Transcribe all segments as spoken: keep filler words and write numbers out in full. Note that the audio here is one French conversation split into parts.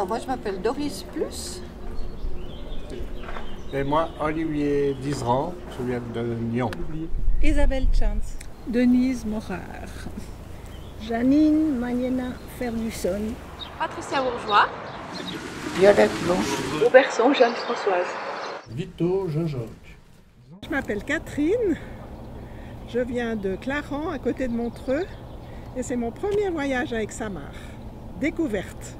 Alors moi je m'appelle Doris Plus. Et moi, Olivier Dizeran, je viens de Nyon. Isabelle Chance. Denise Morard. Janine Magnena Ferguson. Patricia Bourgeois. Violette Blanche. Auberson Jeanne-Françoise. Vito Jean-Jacques. Je m'appelle Catherine. Je viens de Clarens, à côté de Montreux. Et c'est mon premier voyage avec Samar. Découverte.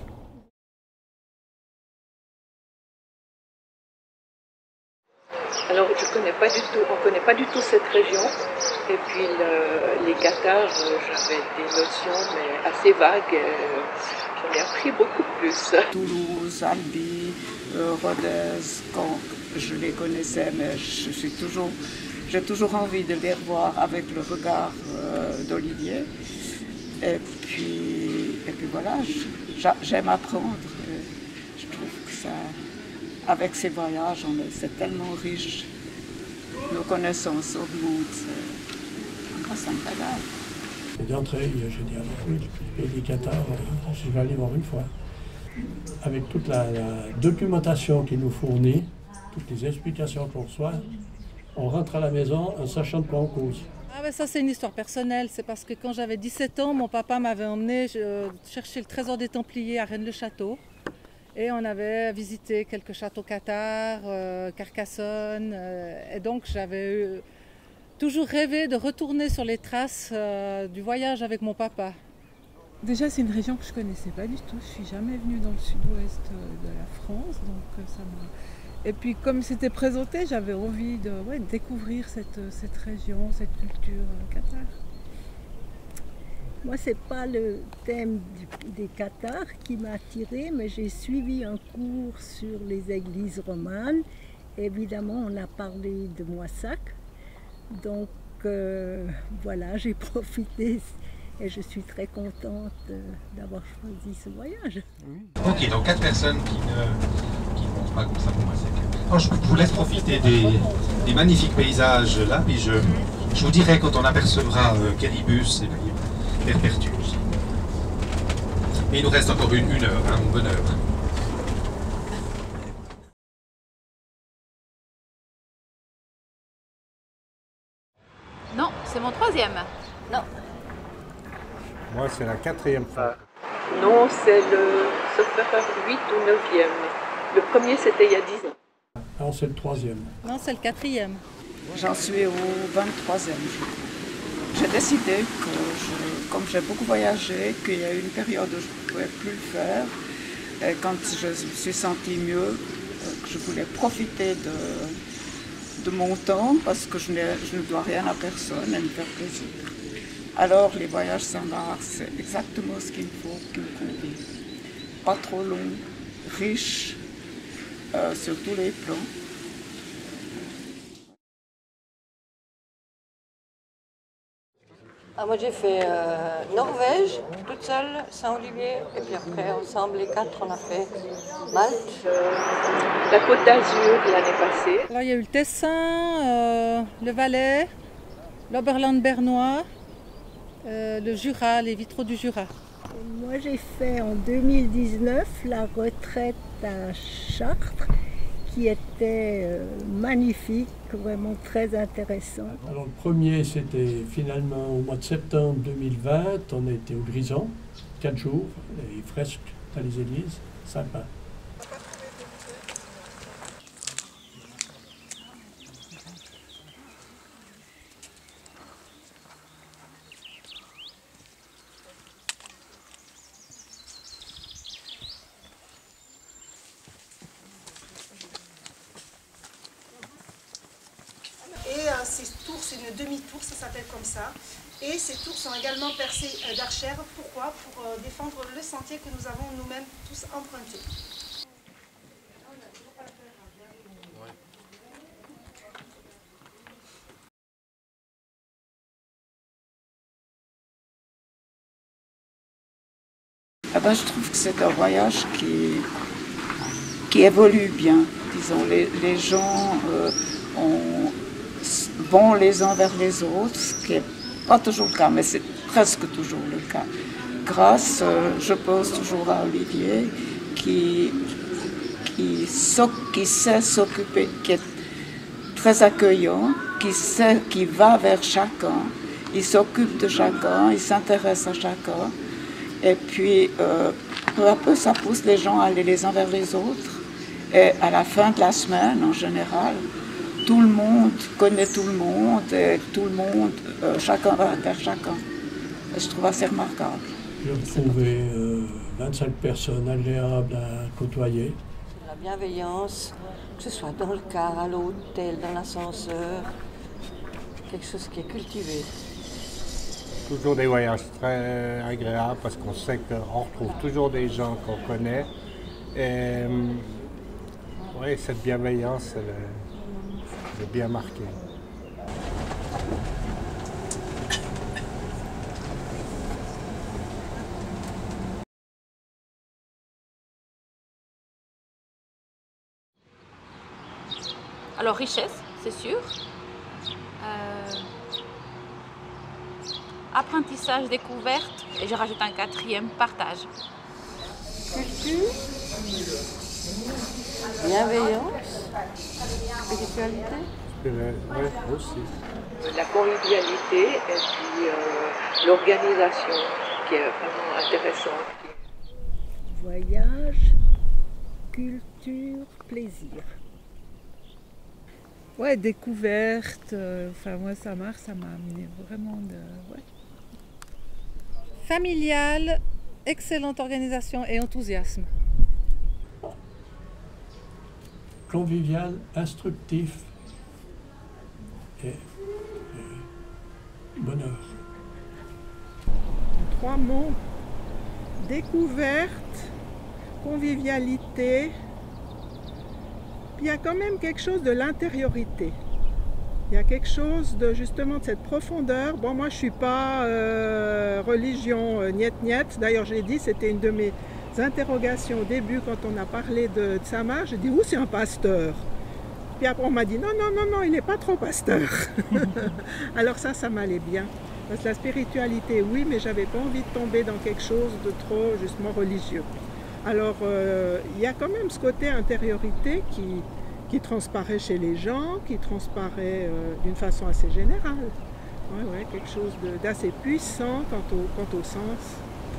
Alors je connais pas du tout, on connaît pas du tout cette région. Et puis le, les Cathares, j'avais des notions mais assez vagues. J'en ai appris beaucoup plus. Toulouse, Albi, euh, Rodez, Caen, je les connaissais, mais je suis toujours, j'ai toujours envie de les revoir avec le regard euh, d'Olivier. Et puis, et puis voilà, j'aime apprendre. Je trouve que ça, avec ces voyages, c'est tellement riche. Nos connaissances augmentent. Ça me régale. Et d'entrée, j'ai dit, alors oui, les pays Cathares, je vais aller voir une fois. Avec toute la, la documentation qu'il nous fournit, toutes les explications qu'on reçoit, on rentre à la maison en sachant de quoi on cause. Ah ben ça c'est une histoire personnelle, c'est parce que quand j'avais dix-sept ans, mon papa m'avait emmené euh, chercher le trésor des Templiers à Rennes-le-Château. Et on avait visité quelques châteaux cathares, euh, Carcassonne, euh, et donc j'avais eu, toujours rêvé de retourner sur les traces euh, du voyage avec mon papa. Déjà c'est une région que je ne connaissais pas du tout, je ne suis jamais venue dans le sud-ouest de la France, donc ça m'a... Et puis comme c'était présenté, j'avais envie de ouais, découvrir cette, cette région, cette culture euh, cathare. Moi, ce n'est pas le thème du, des Cathares qui m'a attirée, mais j'ai suivi un cours sur les églises romanes. Évidemment, on a parlé de Moissac. Donc euh, voilà, j'ai profité et je suis très contente d'avoir choisi ce voyage. Ok, donc quatre personnes qui ne, qui ne pensent pas comme ça pour Moissac. Alors, je vous laisse profiter des, des magnifiques paysages là, puis je, je vous dirai quand on apercevra euh, Quéribus et puis Perpertus. Et il nous reste encore une, une heure, hein, une bonne heure. Non, c'est mon troisième. Non. Moi, c'est la quatrième fois. Non, c'est le, sauf erreur, huit ou neuvième. Le premier, c'était il y a dix ans. Alors c'est le troisième. Non, c'est le quatrième. J'en suis au vingt-troisième. J'ai décidé que, je, comme j'ai beaucoup voyagé, qu'il y a eu une période où je ne pouvais plus le faire. Et quand je me suis sentie mieux, que je voulais profiter de, de mon temps, parce que je, je ne dois rien à personne, et me faire plaisir. Alors les voyages Samar, c'est exactement ce qu'il me faut, qui me convient. Pas trop long, riche, euh, sur tous les plans. Ah, moi j'ai fait euh, Norvège, toute seule, Saint-Olivier, et puis après ensemble les quatre on a fait Malte. Euh, la Côte d'Azur l'année passée. Alors il y a eu le Tessin, euh, le Valais, l'Oberland bernois, euh, le Jura, les vitraux du Jura. Moi j'ai fait en deux mille dix-neuf la retraite à Chartres, qui était euh, magnifique, vraiment très intéressant. Alors le premier, c'était finalement au mois de septembre deux mille vingt, on a été au Grison, quatre jours, les fresques dans les églises, sympa. Et euh, ces tours, c'est une demi-tour, ça s'appelle comme ça. Et ces tours sont également percées euh, d'archères. Pourquoi? Pour euh, défendre le sentier que nous avons nous-mêmes tous emprunté. Ah ben, je trouve que c'est un voyage qui, qui évolue bien. Disons, les, les gens euh, ont, vont les uns vers les autres, ce qui n'est pas toujours le cas, mais c'est presque toujours le cas. Grâce, euh, je pense toujours à Olivier, qui, qui, qui sait s'occuper, qui est très accueillant, qui, sait, qui va vers chacun, il s'occupe de chacun, il s'intéresse à chacun. Et puis, euh, peu à peu, ça pousse les gens à aller les uns vers les autres. Et à la fin de la semaine, en général, tout le monde connaît tout le monde, et tout le monde, euh, chacun va vers chacun. Et je trouve assez remarquable. J'ai trouvé euh, vingt-cinq personnes agréables à côtoyer. La bienveillance, que ce soit dans le car, à l'hôtel, dans l'ascenseur, quelque chose qui est cultivé. Toujours des voyages très agréables parce qu'on sait qu'on retrouve toujours des gens qu'on connaît. Et oui, cette bienveillance, elle est, elle est bien marquée. Alors, richesse, c'est sûr. Euh, apprentissage, découverte, et je rajoute un quatrième, partage. Culture, bienveillance, spiritualité. Oui, aussi. La convivialité et puis euh, l'organisation qui est vraiment intéressante. Voyage, culture, plaisir. Ouais, découverte, euh, enfin moi ça marche, ça m'a amené vraiment de... Ouais. Familial, excellente organisation et enthousiasme. Convivial, instructif et, et bonheur. Trois mots, découverte, convivialité. Il y a quand même quelque chose de l'intériorité. Il y a quelque chose de justement de cette profondeur. Bon, moi je ne suis pas euh, religion euh, niet niet. D'ailleurs, j'ai dit, c'était une de mes interrogations au début quand on a parlé de, de Samar. J'ai dit, où c'est un pasteur? Puis après on m'a dit, non, non, non, non, il n'est pas trop pasteur. Alors ça, ça m'allait bien. Parce que la spiritualité, oui, mais j'avais pas envie de tomber dans quelque chose de trop justement religieux. Alors, euh, il y a quand même ce côté intériorité qui, qui transparaît chez les gens, qui transparaît euh, d'une façon assez générale. Ouais, ouais, quelque chose d'assez puissant quant au, quant au sens.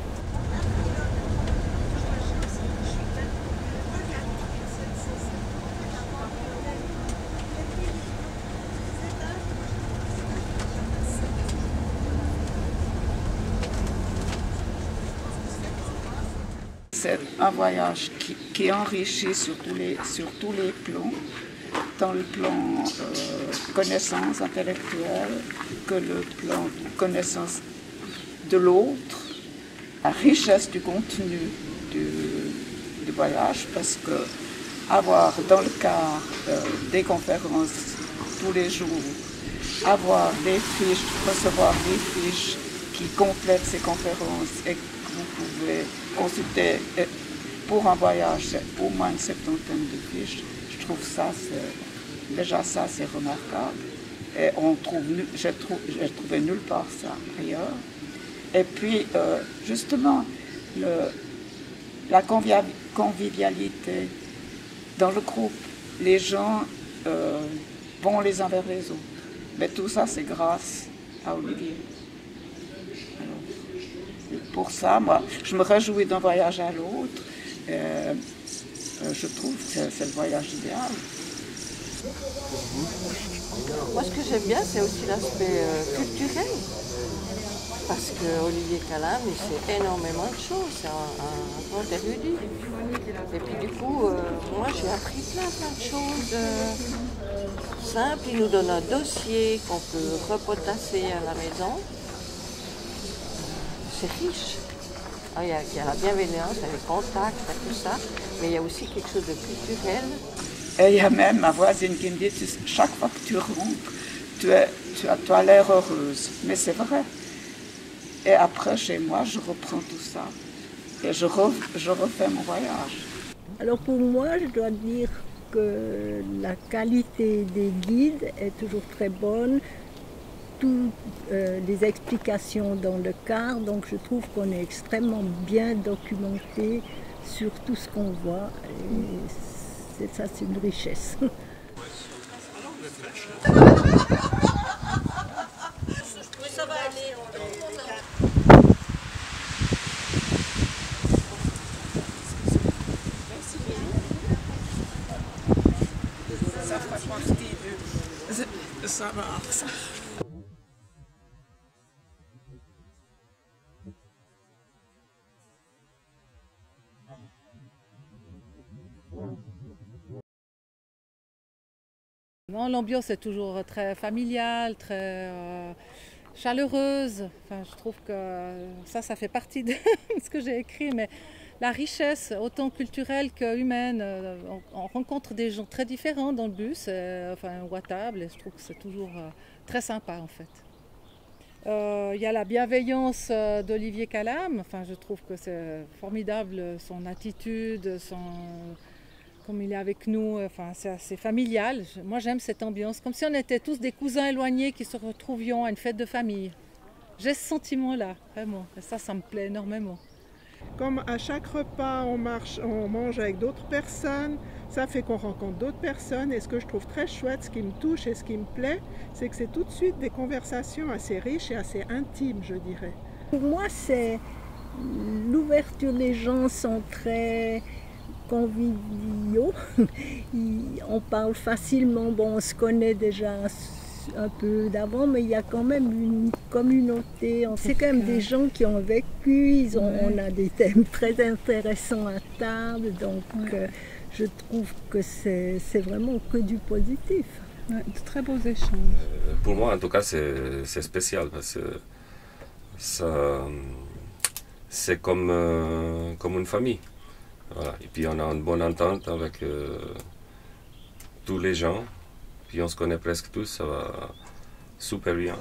C'est un voyage qui, qui enrichit sur tous les, sur tous les plans, tant le plan euh, connaissance intellectuelle que le plan connaissance de l'autre, la richesse du contenu du, du voyage, parce que avoir dans le car euh, des conférences tous les jours, avoir des fiches, recevoir des fiches qui complètent ces conférences et que vous pouvez consulter pour un voyage, c'est au moins une septantaine de fiches. Je trouve ça, déjà ça, c'est remarquable. Et on trouve, j'ai trouvé, trouvé nulle part ça ailleurs. Et puis, euh, justement, le, la convivialité dans le groupe, les gens euh, vont les uns vers les autres. Mais tout ça, c'est grâce à Olivier. Alors, pour ça, moi, je me réjouis d'un voyage à l'autre. Euh, euh, je trouve que c'est le voyage idéal. Moi, ce que j'aime bien, c'est aussi l'aspect euh, culturel. Parce que Olivier Calam, il sait énormément de choses. C'est un, un grand érudit. Et puis, du coup, euh, moi, j'ai appris plein, plein de choses euh, simples. Il nous donne un dossier qu'on peut repotasser à la maison. C'est riche. Alors, il, y a, il y a la bienveillance, il y a les contacts, il y a tout ça. Mais il y a aussi quelque chose de culturel. Et il y a même ma voisine qui me dit, chaque fois que tu rentres, tu, es, tu as, tu as l'air heureuse. Mais c'est vrai. Et après, chez moi, je reprends tout ça. Et je, re, je refais mon voyage. Alors pour moi, je dois dire que la qualité des guides est toujours très bonne. Toutes euh, les explications dans le car, donc je trouve qu'on est extrêmement bien documenté sur tout ce qu'on voit. Et ça, c'est une richesse. Ça va aller. Ça fera partie de Samar. Non, l'ambiance est toujours très familiale, très euh, chaleureuse. Enfin, je trouve que ça, ça fait partie de ce que j'ai écrit. Mais la richesse, autant culturelle que humaine, on, on rencontre des gens très différents dans le bus, et, enfin, ou à table, et je trouve que c'est toujours euh, très sympa en fait. Euh, il y a la bienveillance d'Olivier Calam. Enfin, je trouve que c'est formidable, son attitude, son... comme il est avec nous, enfin, c'est assez familial. Moi, j'aime cette ambiance, comme si on était tous des cousins éloignés qui se retrouvions à une fête de famille. J'ai ce sentiment-là, vraiment. Et ça, ça me plaît énormément. Comme à chaque repas, on, marche, on mange avec d'autres personnes, ça fait qu'on rencontre d'autres personnes. Et ce que je trouve très chouette, ce qui me touche et ce qui me plaît, c'est que c'est tout de suite des conversations assez riches et assez intimes, je dirais. Pour moi, c'est l'ouverture. Les gens sont très conviviaux. On parle facilement. Bon, on se connaît déjà un peu d'avant, mais il y a quand même une communauté. C'est quand même des gens qui ont vécu. Ils ont, on a des thèmes très intéressants à table. Donc, euh, je trouve que c'est vraiment que du positif. Ouais, de très beaux échanges. Euh, pour moi, en tout cas, c'est spécial parce que ça, c'est comme, euh, comme une famille. Voilà. Et puis on a une bonne entente avec euh, tous les gens. Puis on se connaît presque tous, ça va super bien.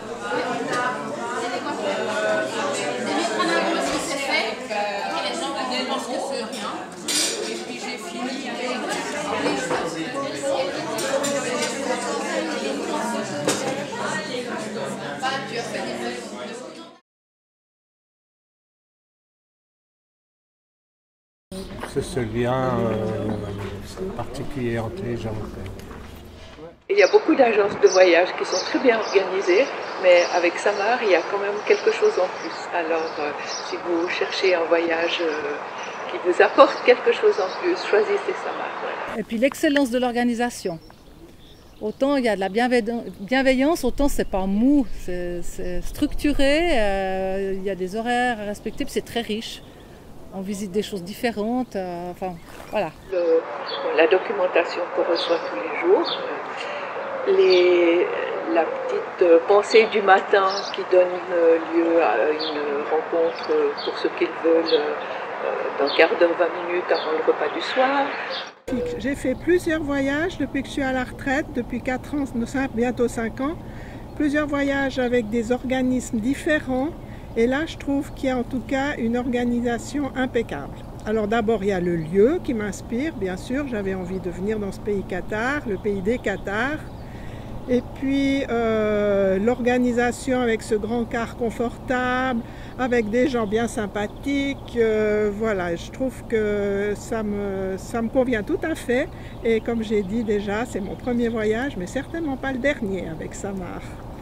C'est ce lien euh, particulier entre les gens. Il y a beaucoup d'agences de voyage qui sont très bien organisées, mais avec Samar, il y a quand même quelque chose en plus. Alors, euh, si vous cherchez un voyage euh, qui vous apporte quelque chose en plus, choisissez Samar. Ouais. Et puis l'excellence de l'organisation. Autant il y a de la bienveillance, autant c'est pas mou, c'est structuré, euh, il y a des horaires à respecter, puis c'est très riche. On visite des choses différentes, euh, enfin voilà. Le, la documentation qu'on reçoit tous les jours, les, la petite pensée du matin qui donne lieu à une rencontre pour ceux qu'ils veulent d'un quart d'heure, vingt minutes avant le repas du soir. J'ai fait plusieurs voyages depuis que je suis à la retraite, depuis quatre ans, bientôt cinq ans. Plusieurs voyages avec des organismes différents. Et là, je trouve qu'il y a en tout cas une organisation impeccable. Alors d'abord, il y a le lieu qui m'inspire, bien sûr. J'avais envie de venir dans ce pays Qatar, le pays des Qatars. Et puis euh, l'organisation avec ce grand car confortable, avec des gens bien sympathiques. Euh, voilà, je trouve que ça me, ça me convient tout à fait. Et comme j'ai dit déjà, c'est mon premier voyage, mais certainement pas le dernier avec Samar.